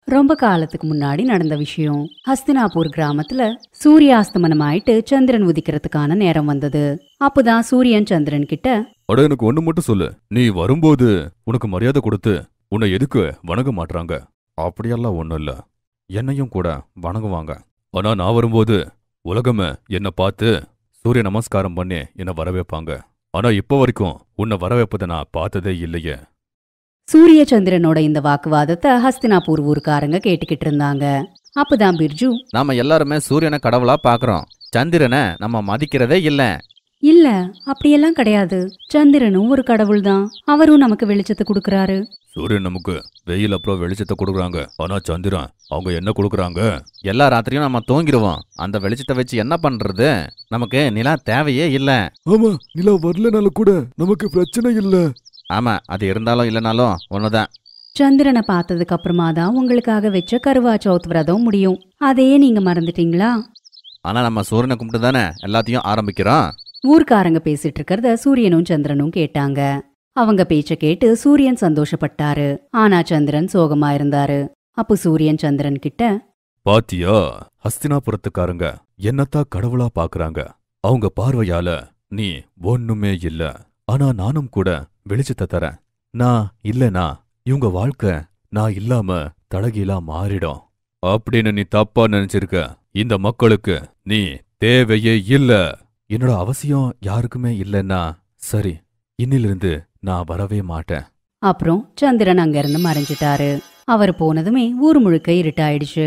ரொம்ப காலத்துக்கு முன்னாடி நடந்த விஷயம். ஹஸ்தினாபூர் கிராமத்துல சூரியாஸ்தமனம் ஆயிட்டு சந்திரன் உதிக்கிறதுக்கான நேரம் வந்தது. அப்பதான் சூரியன் சந்திரன் கிட்ட, அட எனக்கு ஒண்ணு மட்டும் சொல்லு, நீ வரும்போது உனக்கு மரியாதை கொடுத்து உன்னை எதுக்கு வணங்க மாட்றாங்க? அப்படியெல்லாம் ஒண்ணும் இல்ல, என்னையும் கூட வணங்குவாங்க. ஆனா நான் வரும்போது உலகமே என்ன பார்த்து சூரிய நமஸ்காரம் பண்ணி என்ன வரவேற்பாங்க. ஆனா இப்ப வரைக்கும் உன்னை வரவேற்பதை நான் பார்த்ததே இல்லையே. சூரிய சந்திரனோட இந்த வாக்குவாதத்தை ஹஸ்தினாபூர் ஊருக்காரங்க கேட்டுக்கிட்டு இருந்தாங்க. அப்பதான் பிர்ஜு, நாம எல்லாருமே சூரியனை கடவுளா பாக்குறோம், சந்திரனை நம்ம மதிக்கிறதே இல்ல. இல்ல, அப்படியெல்லாம் கிடையாது. சந்திரனும் ஒரு கடவுள் தான். அவரும் நமக்கு வெளிச்சத்தை கொடுக்கறாரு. சூரியன் நமக்கு வெயில் அப்புறம் வெளிச்சத்தை கொடுக்குறாங்க. ஆனா சந்திரன் அவங்க என்ன கொடுக்குறாங்க? எல்லா ராத்திரியும் நம்ம தூங்கிடுவோம். அந்த வெளிச்சத்தை வச்சு என்ன பண்றது? நமக்கு நிலா தேவையே இல்ல. ஆமா, நிலா வரலனாலும் கூட நமக்கு பிரச்சனை இல்ல. ஆமா, அது இருந்தாலும் இல்லனாலும் ஒண்ணுதான். சந்திரனை பார்த்ததுக்கு அப்புறமா தான் உங்களுக்காக வச்ச கருவா சௌத் விரதம் முடியும். அதையே நீங்க மறந்துட்டீங்களா? ஆனா நம்ம சூரியனை கும்பிட்டு தானே எல்லாத்தையும் ஆரம்பிக்கிறோம். ஊர்க்காரங்க பேசிட்டு இருக்கிறத சூரியனும் சந்திரனும் கேட்டாங்க. அவங்க பேச்ச கேட்டு சூரியன் சந்தோஷப்பட்டாரு. ஆனா சந்திரன் சோகமா இருந்தாரு. அப்போ சூரியன் சந்திரன் கிட்ட, பாத்தியா, ஹஸ்தினாபுரத்துக்காரங்க என்னத்தான் கடவுளா பாக்குறாங்க. அவங்க பார்வையால நீ ஒண்ணுமே இல்ல. ஆனா நானும் கூட வெளிச்சத்தை தரேன். நான் இல்லனா இவங்க வாழ்க்கை நான் இல்லாம தலகீழா மாறிடும் அப்படின்னு நீ தப்பா நினைச்சிருக்க. இந்த மக்களுக்கு நீ தேவையே இல்ல. என்னோட அவசியம் யாருக்குமே இல்லைன்னா சரி, இன்னிலிருந்து நான் வரவே மாட்டேன். அப்புறம் சந்திரன் அங்கிருந்து மறைஞ்சிட்டாரு. அவர் போனதுமே ஊர் முழுக்க இருட்டாயிடுச்சு.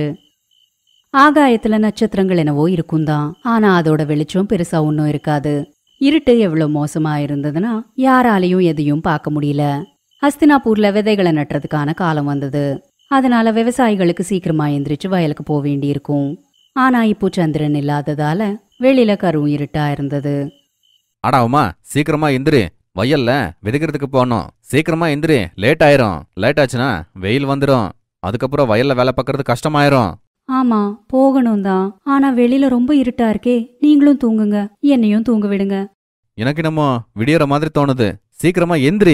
ஆகாயத்துல நட்சத்திரங்கள் என்னவோ இருக்கும்தான். ஆனா அதோட வெளிச்சம் பெருசா ஒன்னும் இருக்காது. இருட்டு எவ்வளவு மோசமா இருந்ததுன்னா யாராலையும் எதையும் பார்க்க முடியல. ஹஸ்தினாபூர்ல விதைகளை நட்டுறதுக்கான காலம் வந்தது. அதனால விவசாயிகளுக்கு சீக்கிரமா எந்திரிச்சு வயலுக்கு போக வேண்டி இருக்கும். ஆனா இப்போ சந்திரன் இல்லாததால வெளியில கரும் இருட்டா இருந்தது. அடாவுமா, சீக்கிரமா எந்திரி, வயல்ல விதைக்கிறதுக்கு போனோம். சீக்கிரமா எந்திரி, லேட் ஆயிரும். லேட் ஆச்சுன்னா வெயில் வந்துடும். அதுக்கப்புறம் வயல்ல வேலை பார்க்கறது கஷ்டமாயிரும். ஆமா, போகணும் தான். ஆனா வெளியில ரொம்ப இருட்டா இருக்கே. நீங்களும் தூங்குங்க, என்னையும் தூங்க விடுங்க. எனக்கு என்னமோ விடியற மாதிரி தோணுது. சீக்கிரமா எந்திரி.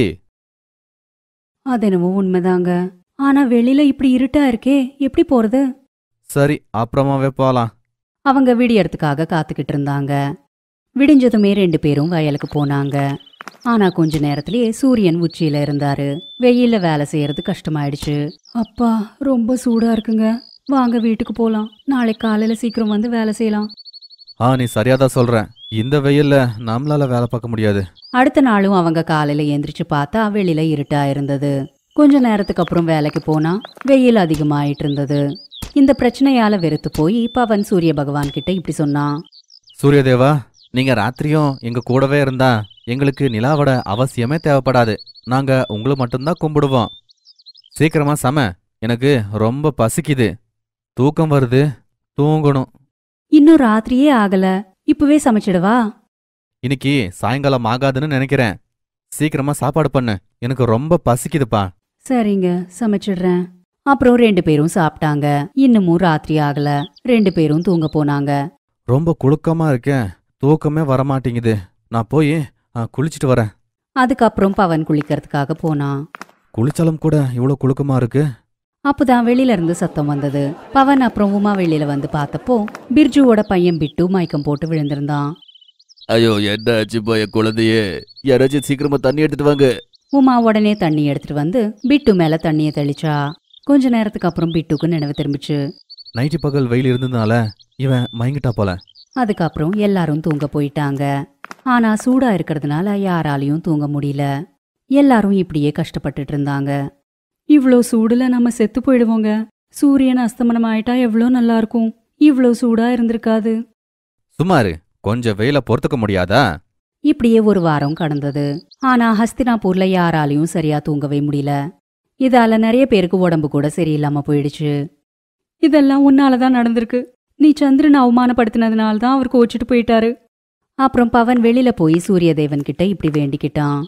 அது என்னமோ உண்மைதாங்க. ஆனா வெளியில இப்படி இருட்டா இருக்கே, எப்படி போறது? சரி, அப்புறமாவே போலாம். அவங்க விடியறதுக்காக காத்துக்கிட்டு இருந்தாங்க. விடிஞ்சதுமே 2 பேரும் வயலுக்கு போனாங்க. ஆனா கொஞ்ச நேரத்திலேயே சூரியன் உச்சியில இருந்தாரு. வெயில்ல வேலை செய்யறது கஷ்டமாயிடுச்சு. அப்பா, ரொம்ப சூடா இருக்குங்க. வாங்க வீட்டுக்கு போலாம். நாளைக்கு காலையில சீக்கிரம் வந்து வேலை செய்யலாம். நீ சரியாதான் சொல்ற. இந்த வெயில்ல நம்மளால வேலை பார்க்க முடியாது. அடுத்த நாளும் அவங்க காலையில எந்திரிச்சு பார்த்தா வெளியில இருட்டா இருந்தது. கொஞ்ச நேரத்துக்கு அப்புறம் வேலைக்கு போனா வெயில் அதிகமாயிட்டு இருந்தது. இந்த பிரச்சனையால வெறுத்து போய் பவன் சூரிய பகவான் கிட்ட இப்படி சொன்னான். சூரியதேவா, நீங்க ராத்திரியும் எங்க கூடவே இருந்தா எங்களுக்கு நிலாவோட அவசியமே தேவைப்படாது. நாங்க உங்களை மட்டும்தான் கும்பிடுவோம். சீக்கிரமா சம, எனக்கு ரொம்ப பசிக்குது, தூக்கம் வருது, தூங்கணும். இன்னும் ராத்திரியே ஆகல, இப்பவே சமைச்சிடவா? இன்னைக்கு சாயங்காலம் ஆகாதுன்னு நினைக்கிறேன். சீக்கிரமா சாப்பாடு பண்ணு, எனக்கு ரொம்ப பசிக்குதுப்பா. சரிங்க, சமைச்சிடுறேன். அப்புறம் 2 பேரும் சாப்பிட்டாங்க. இன்னமும் ராத்திரி ஆகல. 2 பேரும் தூங்க போனாங்க. ரொம்ப குளுக்கமா இருக்கேன், தூக்கமே வரமாட்டேங்குது. நான் போய் குளிச்சுட்டு வரேன். அதுக்கப்புறம் பவன் குளிக்கிறதுக்காக போனான். குளிச்சாலும் கூட இவ்வளவு குளுக்கமா இருக்கு. அப்பதான் வெளியில இருந்து சத்தம் வந்தது. பவன் அப்புறம் உமா வெளியில வந்து பார்த்தப்போ பிர்ஜுவோட பையன் பிட்டு மயக்கம் போட்டு விழுந்திருந்தான். ஐயோ, என்ன ஆச்சு போய குழந்தையே? யாராச்சும் சீக்கிரமா தண்ணி எடுத்துட்டு வாங்க. உமா உடனே தண்ணி எடுத்துட்டு வந்து பிட்டு மேல தண்ணிய தெளிச்சா. கொஞ்ச நேரத்துக்கு அப்புறம் பிட்டுக்கு நினைவு திரும்பிச்சு. நைட்டு பகல் வெயில் இருந்ததுனால இவன் மயங்கிட்டா போல. அதுக்கப்புறம் எல்லாரும் தூங்க போயிட்டாங்க. ஆனா சூடா இருக்கிறதுனால யாராலையும் தூங்க முடியல. எல்லாரும் இப்படியே கஷ்டப்பட்டுட்டு இருந்தாங்க. இவ்ளோ சூடுல நம்ம செத்து போயிடுவோங்க. சூரியன் அஸ்தமனம் ஆயிட்டா எவ்வளோ நல்லா இருக்கும். இவ்ளோ சூடா இருந்திருக்காது. சுமாரு கொஞ்சம் வெயில பொறுத்துக்க முடியாதா? இப்படியே ஒரு வாரம் கடந்தது. ஆனா ஹஸ்தினாபூர்ல யாராலையும் சரியா தூங்கவே முடியல. இதால நிறைய பேருக்கு உடம்பு கூட சரியில்லாம போயிடுச்சு. இதெல்லாம் உன்னாலதான் நடந்திருக்கு. நீ சந்திரனை அவமானப்படுத்தினதுனால்தான் அவர் கோச்சிட்டு போயிட்டாரு. அப்புறம் பவன் வெளியில போய் சூரிய தேவன் கிட்ட இப்படி வேண்டிக்கிட்டான்.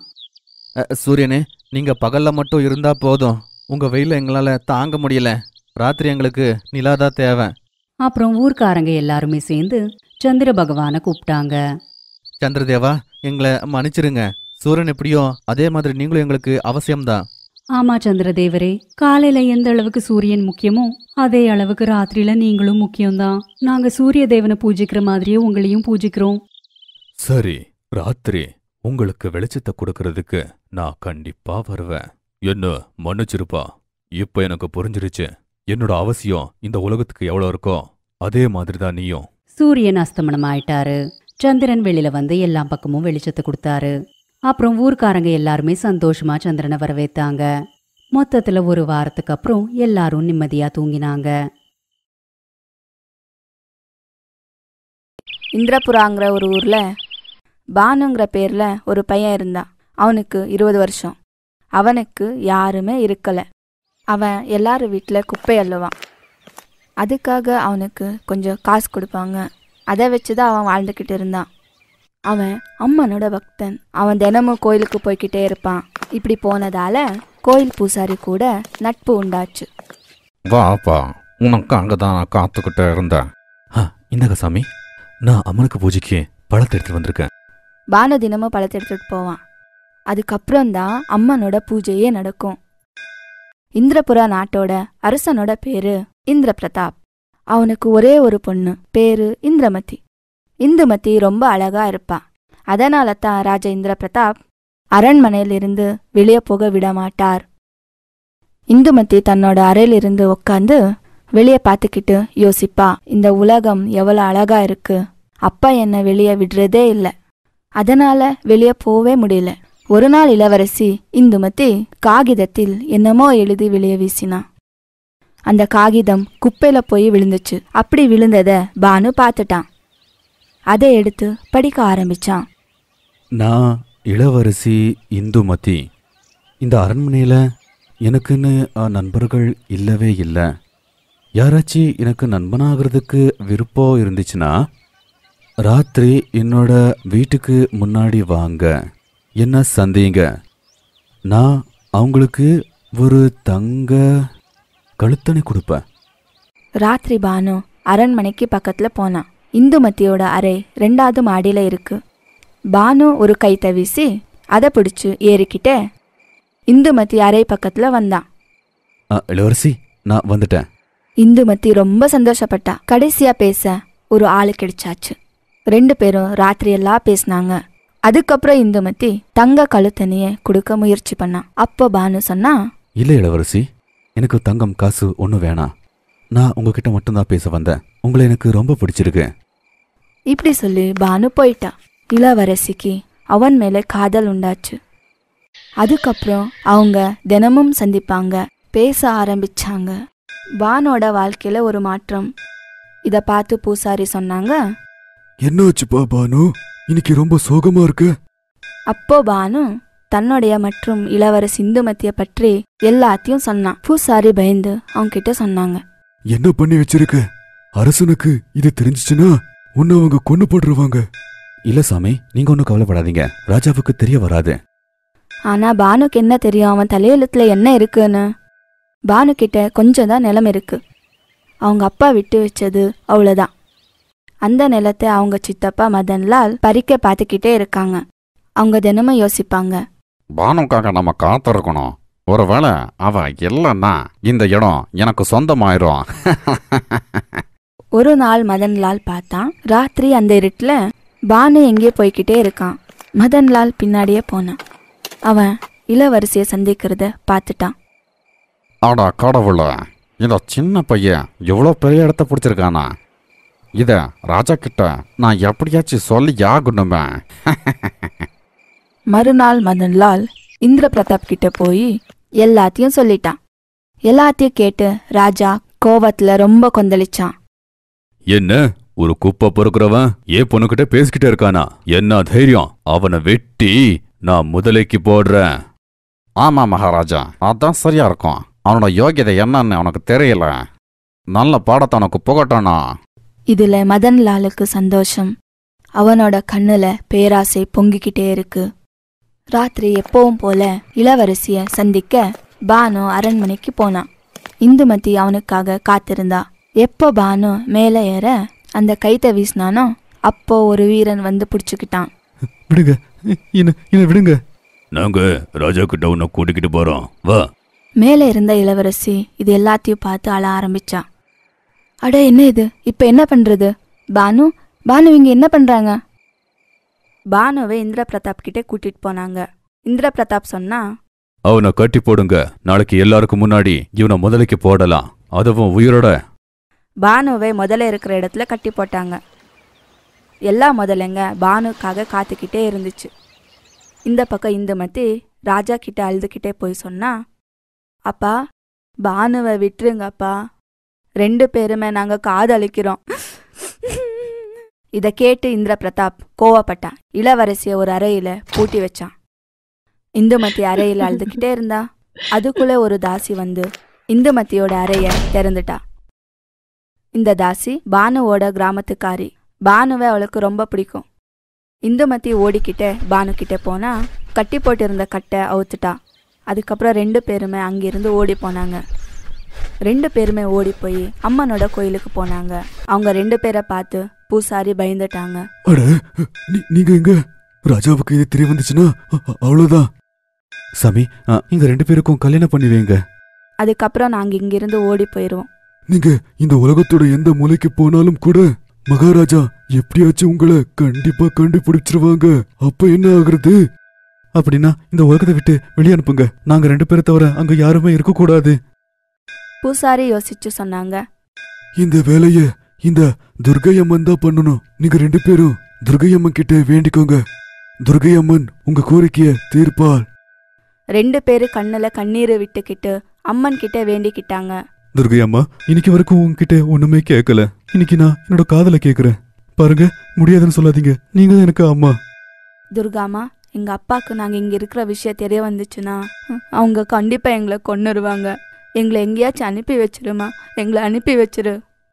சூரியனே, நீங்க பகல்ல மட்டும் இருந்தா போதும். உங்க வெயில எங்களால தாங்க முடியல. ராத்திரி எங்களுக்கு நிலாதான் தேவை. அப்புறம் ஊர்க்காரங்க எல்லாருமே சேர்ந்து சந்திர பகவான கூப்பிட்டாங்க. சந்திரதேவா, எங்களை மன்னிச்சிருங்க. சூரியன் எப்படியோ அதே மாதிரி நீங்களும் எங்களுக்கு அவசியம்தான். ஆமா சந்திரதேவரே, காலையில எந்த அளவுக்கு சூரியன் முக்கியமோ அதே அளவுக்கு ராத்திரியில நீங்களும் முக்கியம்தான். நாங்க சூரிய தேவனை பூஜிக்கிற மாதிரியே உங்களையும் பூஜிக்கிறோம். சரி, ராத்திரி உங்களுக்கு வெளிச்சத்தை கொடுக்கறதுக்கு நான் கண்டிப்பா வருவேன். என்ன மன்னிச்சிருப்பா. இப்ப எனக்கு புரிஞ்சிருச்சு என்னோட அவசியம் இந்த உலகத்துக்கு எவ்வளவு இருக்கோ அதே மாதிரிதான் நீயும். சூரியன் அஸ்தமனம் ஆயிட்டாரு. சந்திரன் வெளியில வந்து எல்லா பக்கமும் வெளிச்சத்தை கொடுத்தாரு. அப்புறம் ஊர்க்காரங்க எல்லாருமே சந்தோஷமா சந்திரனை வரவேத்தாங்க. மொத்தத்துல ஒரு வாரத்துக்கு அப்புறம் எல்லாரும் நிம்மதியா தூங்கினாங்க. இந்திரபுராங்கிற ஒரு ஊர்ல பானுங்கிற பேர்ல ஒரு பையன் இருந்தான். அவனுக்கு 20 வருஷம். அவனுக்கு யாருமே இருக்கல. அவன் எல்லாரும் வீட்டில் குப்பை அள்ளுவான். அதுக்காக அவனுக்கு கொஞ்சம் காசு கொடுப்பாங்க. அதை வச்சு தான் அவன் வாழ்ந்துக்கிட்டு இருந்தான். அவன் அம்மனோட பக்தன். அவன் தினமும் கோயிலுக்கு போய்கிட்டே இருப்பான். இப்படி போனதால கோயில் பூசாரி கூட நட்பு உண்டாச்சு. வாப்பா, உனக்கு அங்கதான் நான் காத்துக்கிட்டே இருந்தேன். இந்தாங்க சாமி, நான் அம்மனுக்கு பூஜைக்கு பழத்தை எடுத்து வந்திருக்கேன். பானு தினமும் பழத்தை எடுத்துட்டு போவான். அதுக்கப்புறம்தான் அம்மனோட பூஜையே நடக்கும். இந்திரபுரா நாட்டோட அரசனோட பேரு இந்திர பிரதாப். அவனுக்கு ஒரே ஒரு பொண்ணு, பேரு இந்திரமதி. இந்துமதி ரொம்ப அழகா இருப்பா. அதனால தான் ராஜா இந்திர பிரதாப் அரண்மனையிலிருந்து வெளியே போக விட மாட்டார். இந்துமதி தன்னோட அறையிலிருந்து உட்காந்து வெளியே பார்த்துக்கிட்டு யோசிப்பா, இந்த உலகம் எவ்வளோ அழகா இருக்கு. அப்பா என்னை வெளியே விடுறதே இல்லை. அதனால வெளியே போவே முடியல. ஒரு நாள் இளவரசி இந்துமதி காகிதத்தில் என்னமோ எழுதி வெளியே வீசினா. அந்த காகிதம் குப்பையில போய் விழுந்துச்சு. அப்படி விழுந்தத பானு பார்த்துட்டான். அதை எடுத்து படிக்க ஆரம்பிச்சான். நான் இளவரசி இந்துமதி. இந்த அரண்மனையில எனக்குன்னு நண்பர்கள் இல்லவே இல்லை. யாராச்சும் எனக்கு நண்பனாகிறதுக்கு விருப்பம் இருந்துச்சுன்னா ராத்திரி என்னோட வீட்டுக்கு முன்னாடி வாங்க, என்ன சந்தேங்க. நான் அவங்களுக்கு ஒரு தங்க கழுத்தணை கொடுப்பேன். ராத்திரி பானு அரண்மனைக்கு பக்கத்துல போனான். இந்துமதியோட அறை 2வது மாடியில இருக்கு. பானு ஒரு கைத்தை வீசி அதை பிடிச்சு ஏறிக்கிட்டே இந்துமதி அறை பக்கத்துல வந்தான். இளவரசி, நான் வந்துட்டேன். இந்துமதி ரொம்ப சந்தோஷப்பட்டா. கடைசியா பேச ஒரு ஆளு கிடைச்சாச்சு. 2 பேரும் ராத்திரியெல்லாம் பேசினாங்க. அதுக்கப்புறம் இந்துமதி தங்க கழுத்தணிய கொடுக்க முயற்சி பண்ணான். அப்போ பானு சொன்னா, இல்லை இளவரசி, எனக்கு தங்கம் காசு ஒன்றும் வேணாம். நான் உங்ககிட்ட மட்டும்தான் பேச வந்தேன். உங்களை எனக்கு ரொம்ப பிடிச்சிருக்கு. இப்படி சொல்லி பானு போயிட்டா. இளவரசிக்கு அவன் மேல காதல் உண்டாச்சு. அதுக்கப்புறம் அவங்க தினமும் சந்திப்பாங்க, பேச ஆரம்பிச்சாங்க. பானோட வாழ்க்கையில ஒரு மாற்றம். இத பார்த்து பூசாரி சொன்னாங்க, என்னாச்சுப்பா பானு, இன்னைக்கு ரொம்ப சோகமா இருக்கு. அப்போ பானு தன்னுடைய மற்றும் இளவரசி இந்துமதியை பற்றி எல்லாத்தையும் சொன்னான். பூசாரி பயந்து அவங்க கிட்ட சொன்னாங்க, என்ன பண்ணி வச்சிருக்க? அரசனுக்கு இது தெரிஞ்சிச்சுன்னா உன்னை அவங்க கொண்டு போட்டுருவாங்க. இல்ல சாமி, நீங்க ஒன்னும் கவலைப்படாதீங்க. ராஜாவுக்கு தெரிய வராது. ஆனா பானுக்கு என்ன தெரியும் அவன் தலையெழுத்துல என்ன இருக்குன்னு? பானு கிட்ட கொஞ்சம் தான் நிலம் இருக்கு. அவங்க அப்பா விட்டு வச்சது அவ்வளோதான். அந்த நிலத்தை அவங்க சித்தப்பா மதன்லால் பறிக்க பார்த்துக்கிட்டே இருக்காங்க. அவங்க தினமும் யோசிப்பாங்க, பானுக்காக நம்ம காத்திருக்கணும். ஒருவேளை அவ இல்லைன்னா இந்த இடம் எனக்கு சொந்தமாயிரும். ஒரு நாள் மதன்லால் பார்த்தான். ராத்திரி அந்த இருட்டுல பானு எங்கே போய்கிட்டே இருக்கான். மதன்லால் பின்னாடியே போனான். அவன் இளவரசியை சந்திக்கிறத பார்த்துட்டான். ஆடா கடவுள, இந்த சின்ன பையன் எவ்வளோ பெரிய இடத்த பிடிச்சிருக்கானா? இத ராஜா கிட்ட நான் எப்படியாச்சும் சொல்லி ஆகணுமே. மறுநாள் மதன்லால் இந்திர பிரதாப் கிட்ட போய் எல்லாத்தையும் சொல்லிட்டான். எல்லாத்தையும் கேட்டு ராஜா கோவத்துல ரொம்ப கொந்தளிச்சான். என்ன, ஒரு குப்பை பொறுக்கிறவன் ஏன் பொண்ணுகிட்ட பேசிக்கிட்டே இருக்கானா? என்ன தைரியம்? அவனை வெட்டி நான் முதலைக்கு போடுறேன். ஆமா மகாராஜா, அதான் சரியா இருக்கும். அவனோட யோகியதை என்னன்னு அவனுக்கு தெரியல. நல்ல பாடத்தை அவனுக்கு புகட்டனா. இதுல மதன்லாலுக்கு சந்தோஷம். அவனோட கண்ணுல பேராசை பொங்கிக்கிட்டே இருக்கு. ராத்திரி எப்பவும் போல இளவரசிய சந்திக்க பானு அரண்மனைக்கு போனான். இந்துமதி அவனுக்காக காத்திருந்தா. எப்போ பானு மேலே ஏற அந்த கைத்தை வீசினானோ அப்போ ஒரு வீரன் வந்து பிடிச்சுக்கிட்டான். விடுங்க, என்ன விடுங்க. நாங்க ராஜா கிட்ட உன்னை கூட்டிக்கிட்டு போறோம், வா. மேலே இருந்த இளவரசி இது எல்லாத்தையும் பார்த்து அழ ஆரம்பிச்சா. அட என்ன இது, இப்போ என்ன பண்றது? பானு பானு இங்க என்ன பண்றாங்க? பானுவை இந்திர பிரதாப் கிட்டே கூட்டிட்டு போனாங்க. இந்திர பிரதாப் சொன்னா, அவனை கட்டி போடுங்க, நாளைக்கு எல்லாருக்கும் முன்னாடி இவனை முதலைக்கு போடலாம், அதுவும் உயிரோட. பானுவை முதல்ல இருக்கிற இடத்துல கட்டி போட்டாங்க. எல்லா முதலைங்க பானுக்காக காத்துக்கிட்டே இருந்துச்சு. இந்த பக்கம் இந்துமதி ராஜா கிட்ட அழுதுகிட்டே போய் சொன்னா, அப்பா பானுவை விட்டுருங்கப்பா, 2 பேருமே நாங்க காதலிக்கிறோம். இதை கேட்டு இந்திர பிரதாப் கோவப்பட்டான். இளவரசிய ஒரு அறையில பூட்டி வச்சான். இந்துமதி அறையில அழுதுகிட்டே இருந்தா. அதுக்குள்ள ஒரு தாசி வந்து இந்துமதியோட அறைய திறந்துட்டா. இந்த தாசி பானுவோட கிராமத்துக்காரி. பானுவை அவளுக்கு ரொம்ப பிடிக்கும். இந்துமதி ஓடிக்கிட்டே பானு கிட்டே போனா கட்டி போட்டிருந்த கட்டை அவுத்துட்டா. அதுக்கப்புறம் 2 பேருமே அங்கிருந்து ஓடி போனாங்க. 2 பேருமே ஓடி போய் அம்மனோட கோயிலுக்கு போனாங்க. அவங்க 2 பேரை பார்த்து பூசாரி பயந்துட்டாங்க. அட நீங்க எங்க? ராஜாவுக்கு இது தெரிய வந்துச்சுன்னா அவ்வளவுதான். சாமி, இங்க 2 பேருக்கும் கல்யாணம் பண்ணி வைங்க. அதுக்கப்புறம் நாங்க இங்கிருந்து ஓடி போயிருவோம். நீங்க இந்த உலகத்தோட எந்த மூலைக்கு போனாலும் கூட மகாராஜா எப்படியாச்சும் உங்களை கண்டிப்பா கண்டுபிடிச்சிருவாங்க. அப்ப என்ன ஆகுறது? அப்படின்னா இந்த உலகத்தை விட்டு வெளியே அனுப்புங்க. நாங்க 2 பேரை தவிர அங்க யாருமே இருக்க கூடாது. பூசாரி யோசிச்சு சொன்னாங்க, இந்த வேலைய இந்த துர்கையம்மன் தான் பண்ணணும். நீங்க 2 பேரும் துர்கையம்மன் கிட்ட வேண்டிக்கோங்க. துர்கையம்மன் உங்க கோரிக்கைய தீர்ப்பாள். 2 பேரு கண்ணுல கண்ணீரை விட்டுக்கிட்டு அம்மன் கிட்ட வேண்டிக்கிட்டாங்க. துர்கையம்மா, இன்னைக்கு வரைக்கும் உங்ககிட்ட ஒண்ணுமே கேட்கல. இன்னைக்கு நான் என்னோட காதல கேக்குறேன். பாருங்க, முடியாதுன்னு சொல்லாதீங்க. நீங்க தான் எனக்கு அம்மா. துர்காமா, எங்க அப்பாக்கு நாங்க இங்க இருக்கிற விஷயம் தெரிய வந்துச்சுன்னா அவங்க கண்டிப்பா எங்களை கொன்னுருவாங்க. எங்களை எங்கேயாச்சும் அனுப்பி வச்சிருமா, எங்களை அனுப்பி வச்சிரு.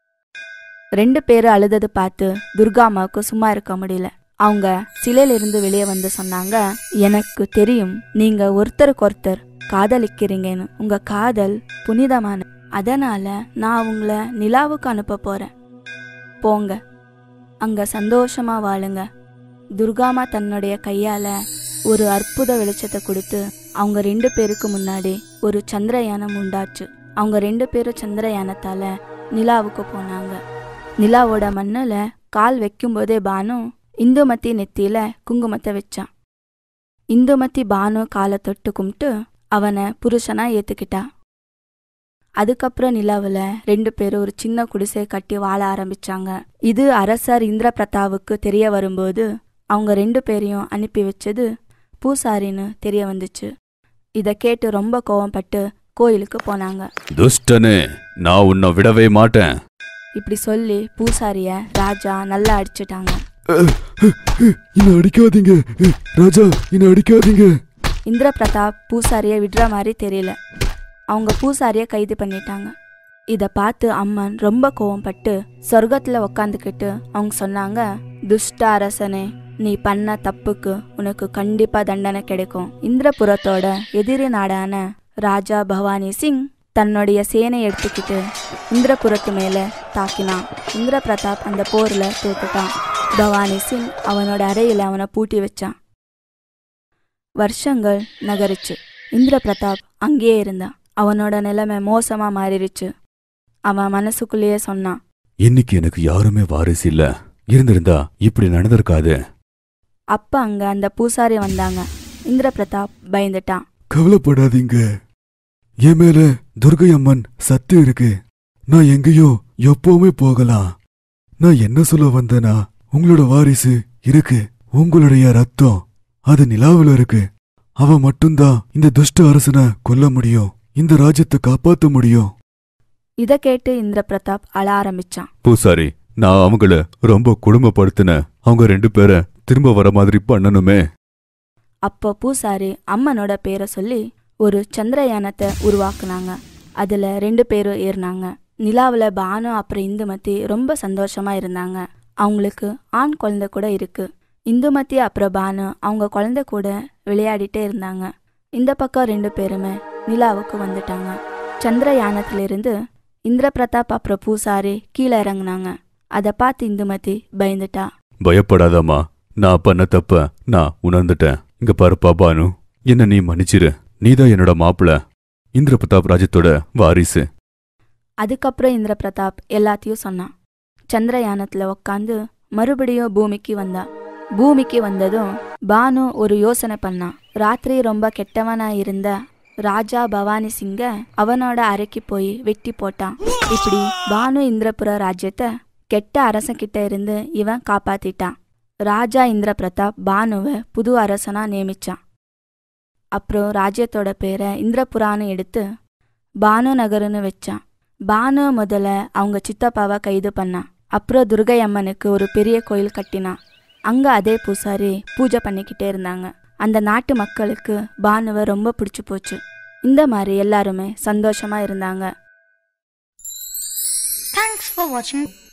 2 பேரும் அழுதது பார்த்து துர்காமாவுக்கு சும்மா இருக்க முடியல. அவங்க சிலையிலிருந்து வெளியே வந்து சொன்னாங்க, எனக்கு தெரியும் நீங்க ஒருத்தருக்கு ஒருத்தர் காதலிக்கிறீங்கன்னு. உங்க காதல் புனிதமான, அதனால நான் உங்களை நிலாவுக்கு அனுப்ப போறேன். போங்க, அங்க சந்தோஷமா வாழுங்க. துர்காமா தன்னுடைய கையால ஒரு அற்புத வெளிச்சத்தை கொடுத்து அவங்க 2 பேருக்கு முன்னாடி ஒரு சந்திரயானம் உண்டாச்சு. அவங்க 2 பேரும் சந்திரயானத்தால நிலாவுக்கு போனாங்க. நிலாவோட மண்ணுல கால் வைக்கும்போதே பானு இந்துமதி நெத்தியில குங்குமத்தை வச்சான். இந்துமதி பானு காலை தொட்டு கும்பிட்டு அவனை புருஷனா ஏத்துக்கிட்டா. அதுக்கப்புறம் நிலாவில் 2 பேரும் ஒரு சின்ன குடிசை கட்டி வாழ ஆரம்பிச்சாங்க. இது அரசர் இந்திர பிரதாவுக்கு தெரிய வரும்போது அவங்க 2 பேரையும் அனுப்பி வச்சது பூசாரின்னு தெரிய வந்துச்சு. இதை கேட்டு ரொம்ப கோவப்பட்டு கோயிலுக்கு போனாங்க. துஷ்டனே, நான் உன்னை விடவே மாட்டேன். இப்படி சொல்லி பூசாரிய ராஜா நல்லா அடிச்சுட்டாங்க. என்ன அடிக்காதீங்க ராஜா, என்ன அடிக்காதீங்க. இந்திர பிரதாப் பூசாரிய விடுற மாதிரி தெரியல. அவங்க பூசாரிய கைது பண்ணிட்டாங்க. இதை பார்த்து அம்மன் ரொம்ப கோவப்பட்டு சொர்க்கத்துல உக்காந்துக்கிட்டு அவங்க சொன்னாங்க, துஷ்ட அரசனே, நீ பண்ண தப்புக்கு உனக்கு கண்டிப்பா தண்டனை கிடைக்கும். இந்திரபுரத்தோட எதிரி நாடான ராஜா பவானி சிங் தன்னுடைய சேனை எடுத்துக்கிட்டு இந்திரபுரத்து மேல தாக்கினான். இந்திர பிரதாப் அந்த போர்ல தோத்துட்டான். பவானி சிங் அவனோட அறையில அவனை பூட்டி வச்சான். வருஷங்கள் நகரிச்சு. இந்திர பிரதாப் அங்கேயே இருந்தான். அவனோட நிலைமை மோசமா மாறிடுச்சு. அவன் மனசுக்குள்ளேயே சொன்னான், இன்னைக்கு எனக்கு யாருமே வாரிசு இல்ல. இருந்திருந்தா இப்படி நடந்திருக்காது. அப்ப அங்க அந்த பூசாரி வந்தாங்க. இந்திர பிரதாப் பயந்துட்டான். கவலைப்படாதீங்க, என் மேல துர்கை அம்மன் சத்து இருக்கு. நான் எங்கேயோ எப்பவுமே போகலாம். நான் என்ன சொல்ல வந்தேனா, உங்களோட வாரிசு இருக்கு. உங்களுடைய ரத்தம் அது நிலாவுல இருக்கு. அவன் மட்டும்தான் இந்த துஷ்ட அரசனை கொல்ல முடியும், இந்த ராஜ்யத்தை காப்பாத்த முடியும். இத கேட்டு இந்திர பிரதாப் அழ ஆரம்பிச்சான். பூசாரி, நான் அவங்கள ரொம்ப குடும்பப்படுத்தின. அவங்க 2 பேரை திரும்ப வர மாதிரி பண்ணணுமே. அப்போ பூசாரி அம்மனோட பேரை சொல்லி ஒரு சந்திரயானத்தை உருவாக்குனாங்க. அதுல 2 பேரும் ஏறினாங்க. நிலாவுல பானு அப்புறம் இந்துமதி ரொம்ப சந்தோஷமா இருந்தாங்க. அவங்களுக்கு ஆண் குழந்தை கூட இருக்கு. இந்துமதி அப்புறம் பானு அவங்க குழந்தை கூட விளையாடிட்டே இருந்தாங்க. இந்த பக்கம் 2 பேருமே நிலாவுக்கு வந்துட்டாங்க. சந்திரயானத்திலிருந்து இந்திர பிரதாப் அப்புறம் பூசாரி கீழே இறங்குனாங்க. அதை பார்த்து இந்துமதி பயந்துட்டா. பயப்படாதம்மா, நான் பண்ண தப்ப நான் உணர்ந்துட்டேன். இங்க பாருப்பா பானு, என்ன நீ மன்னிச்சிரு. நீதான் என்னோட மாப்பிள்ள. இந்திர பிரதாப் ராஜ்யத்தோட வாரிசு. அதுக்கப்புறம் இந்திர பிரதாப் எல்லாத்தையும் சொன்னான். சந்திரயானத்துல உக்காந்து மறுபடியும் பூமிக்கு வந்தா. பூமிக்கு வந்ததும் பானு ஒரு யோசனை பண்ணான். ராத்திரி ரொம்ப கெட்டவனா இருந்த ராஜா பவானி சிங்க அவனோட அறைக்கு போய் வெட்டி போட்டான். இப்படி பானு இந்திரபுர ராஜ்யத்தை கெட்ட அரசன்கிட்ட இருந்து இவன் காப்பாத்திட்டான். ராஜா இந்திர பிரதாப் பானுவை புது அரசனா நியமிச்சான். அப்புறம் ராஜ்யத்தோட பேரை இந்திரபுரான்னு எடுத்து பானு நகர்னு வச்சான். பானு முதல்ல அவங்க சித்தப்பாவை கைது பண்ணான். அப்புறம் துர்கை அம்மனுக்கு ஒரு பெரிய கோயில் கட்டினான். அங்க அதே பூசாரி பூஜை பண்ணிக்கிட்டே இருந்தாங்க. அந்த நாட்டு மக்களுக்கு பானுவை ரொம்ப பிடிச்சு போச்சு. இந்த மாதிரி எல்லாருமே சந்தோஷமா இருந்தாங்க. Thanks for watching.